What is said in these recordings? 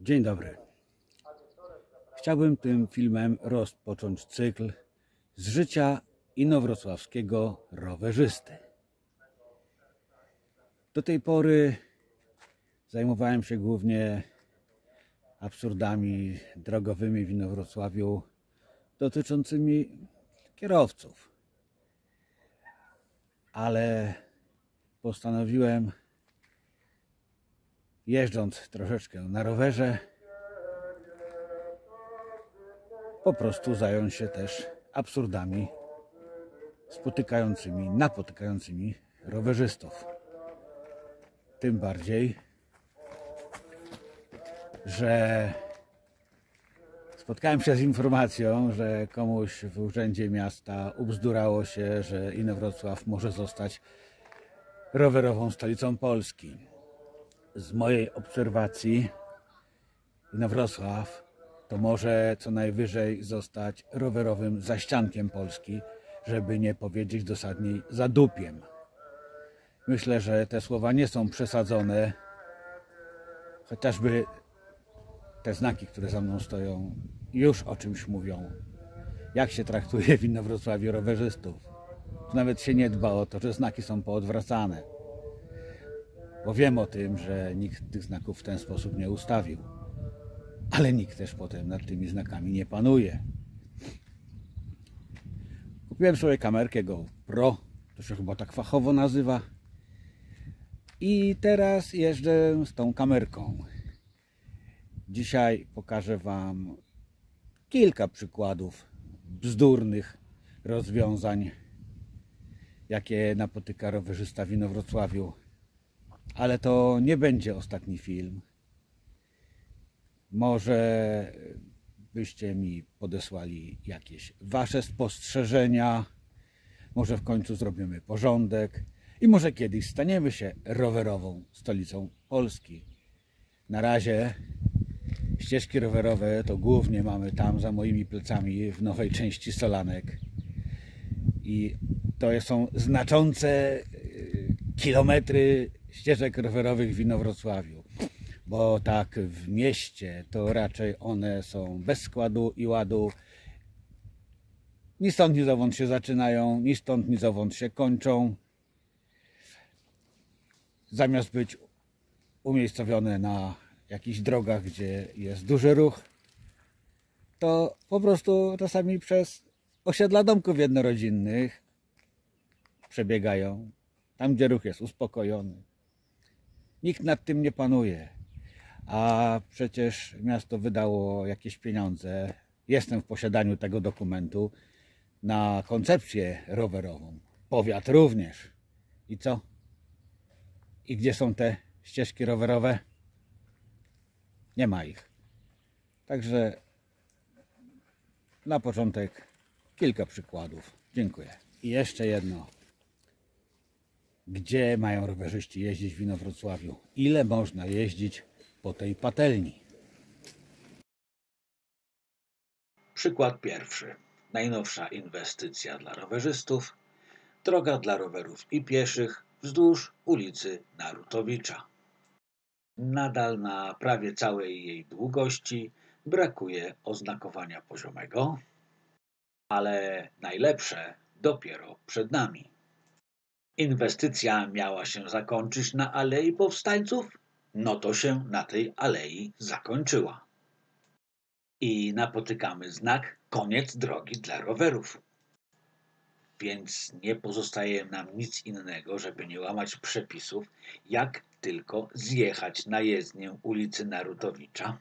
Dzień dobry. Chciałbym tym filmem rozpocząć cykl z życia inowrocławskiego rowerzysty. Do tej pory zajmowałem się głównie absurdami drogowymi w Inowrocławiu dotyczącymi kierowców. Ale postanowiłem, jeżdżąc troszeczkę na rowerze, po prostu zająć się też absurdami napotykającymi rowerzystów. Tym bardziej, że spotkałem się z informacją, że komuś w urzędzie miasta ubzdurało się, że Inowrocław może zostać rowerową stolicą Polski. Z mojej obserwacji Inowrocław to może co najwyżej zostać rowerowym zaściankiem Polski, żeby nie powiedzieć dosadniej zadupiem. Myślę, że te słowa nie są przesadzone, chociażby te znaki, które za mną stoją, już o czymś mówią. Jak się traktuje w Inowrocławiu rowerzystów. Tu nawet się nie dba o to, że znaki są poodwracane. Bo wiem o tym, że nikt tych znaków w ten sposób nie ustawił. Ale nikt też potem nad tymi znakami nie panuje. Kupiłem sobie kamerkę GoPro, to się chyba tak fachowo nazywa. I teraz jeżdżę z tą kamerką. Dzisiaj pokażę Wam kilka przykładów bzdurnych rozwiązań, jakie napotyka rowerzysta w Inowrocławiu. Ale to nie będzie ostatni film. Może byście mi podesłali jakieś Wasze spostrzeżenia. Może w końcu zrobimy porządek. I może kiedyś staniemy się rowerową stolicą Polski. Na razie ścieżki rowerowe to głównie mamy tam za moimi plecami w nowej części Solanek. I to są znaczące kilometry ścieżek rowerowych w Inowrocławiu. Bo tak w mieście to raczej one są bez składu i ładu. Ni stąd, ni zowąd się zaczynają, ni stąd, ni zowąd się kończą. Zamiast być umiejscowione na jakichś drogach, gdzie jest duży ruch, to po prostu czasami przez osiedla domków jednorodzinnych przebiegają. Tam, gdzie ruch jest uspokojony. Nikt nad tym nie panuje. A przecież miasto wydało jakieś pieniądze. Jestem w posiadaniu tego dokumentu na koncepcję rowerową. Powiat również. I co? I gdzie są te ścieżki rowerowe? Nie ma ich. Także na początek kilka przykładów. Dziękuję. I jeszcze jedno. Gdzie mają rowerzyści jeździć w Inowrocławiu? Ile można jeździć po tej patelni? Przykład pierwszy. Najnowsza inwestycja dla rowerzystów. Droga dla rowerów i pieszych wzdłuż ulicy Narutowicza. Nadal na prawie całej jej długości brakuje oznakowania poziomego, ale najlepsze dopiero przed nami. Inwestycja miała się zakończyć na Alei Powstańców, no to się na tej alei zakończyła. I napotykamy znak koniec drogi dla rowerów. Więc nie pozostaje nam nic innego, żeby nie łamać przepisów, jak tylko zjechać na jezdnię ulicy Narutowicza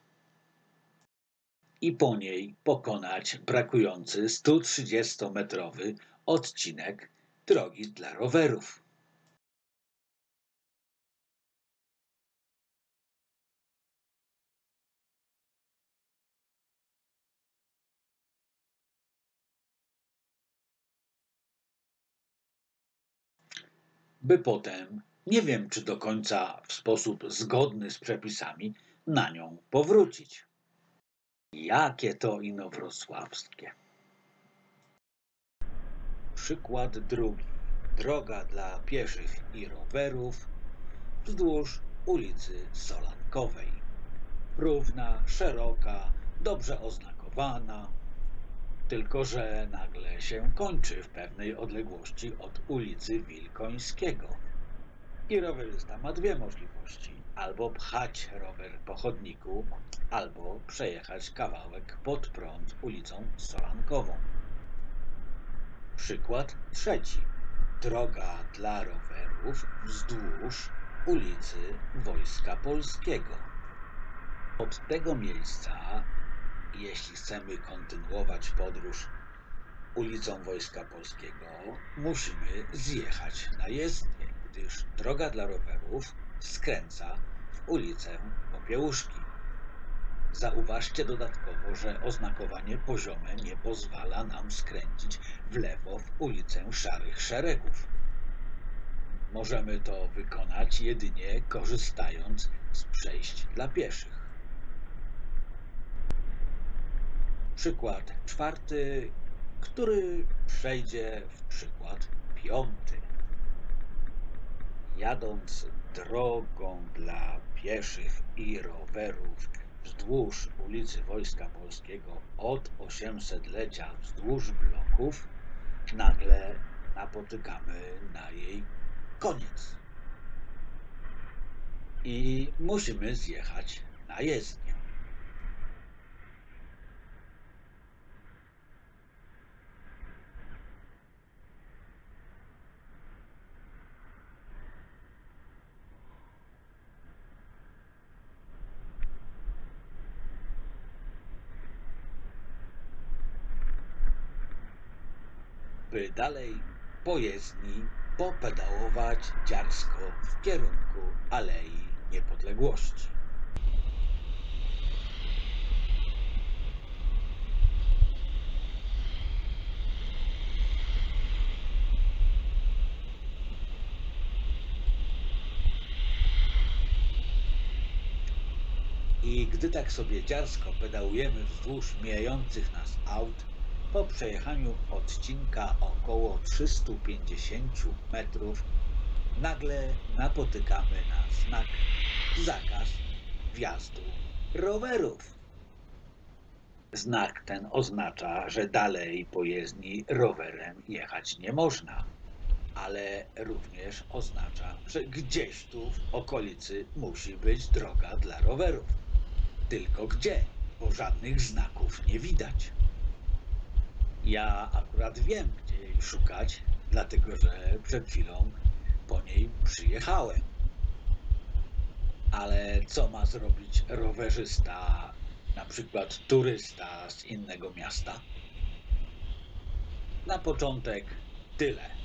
i po niej pokonać brakujący 130-metrowy odcinek drogi dla rowerów. By potem, nie wiem czy do końca w sposób zgodny z przepisami, na nią powrócić. Jakie to inowrocławskie. Przykład drugi. Droga dla pieszych i rowerów wzdłuż ulicy Solankowej. równa, szeroka, dobrze oznakowana, tylko że nagle się kończy w pewnej odległości od ulicy Wilkońskiego. I rowerzysta ma dwie możliwości: albo pchać rower po chodniku, albo przejechać kawałek pod prąd ulicą Solankową. Przykład trzeci. Droga dla rowerów wzdłuż ulicy Wojska Polskiego. Od tego miejsca, jeśli chcemy kontynuować podróż ulicą Wojska Polskiego, musimy zjechać na jezdnię, gdyż droga dla rowerów skręca w ulicę Popiełuszki. Zauważcie dodatkowo, że oznakowanie poziome nie pozwala nam skręcić w lewo w ulicę Szarych Szeregów. Możemy to wykonać jedynie korzystając z przejść dla pieszych. Przykład czwarty, który przejdzie w przykład piąty. Jadąc drogą dla pieszych i rowerów wzdłuż ulicy Wojska Polskiego od 800-lecia wzdłuż bloków, nagle napotykamy na jej koniec. I musimy zjechać na jezdnię. By dalej po jezdni popedałować dziarsko w kierunku Alei Niepodległości. I gdy tak sobie dziarsko pedałujemy wzdłuż mijających nas aut, po przejechaniu odcinka około 350 metrów, nagle napotykamy na znak zakaz wjazdu rowerów. Znak ten oznacza, że dalej po jezdni rowerem jechać nie można, ale również oznacza, że gdzieś tu w okolicy musi być droga dla rowerów. Tylko gdzie, bo żadnych znaków nie widać. Ja akurat wiem, gdzie jej szukać, dlatego że przed chwilą po niej przyjechałem. Ale co ma zrobić rowerzysta, na przykład turysta z innego miasta? Na początek tyle.